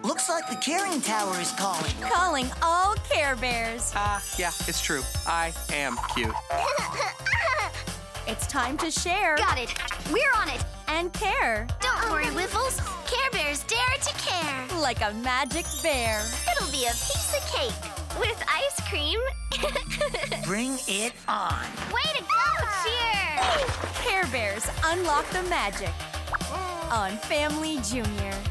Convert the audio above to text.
Looks like the Caring Tower is calling. Calling all Care Bears. Yeah, it's true. I am cute. It's time to share. Got it. We're on it. And care. Don't worry, Wiffles. Care Bears dare to care. Like a magic bear. It'll be a piece of cake with ice cream. Bring it on. Way to go, Cheer! Care Bears unlock the magic on Family Junior.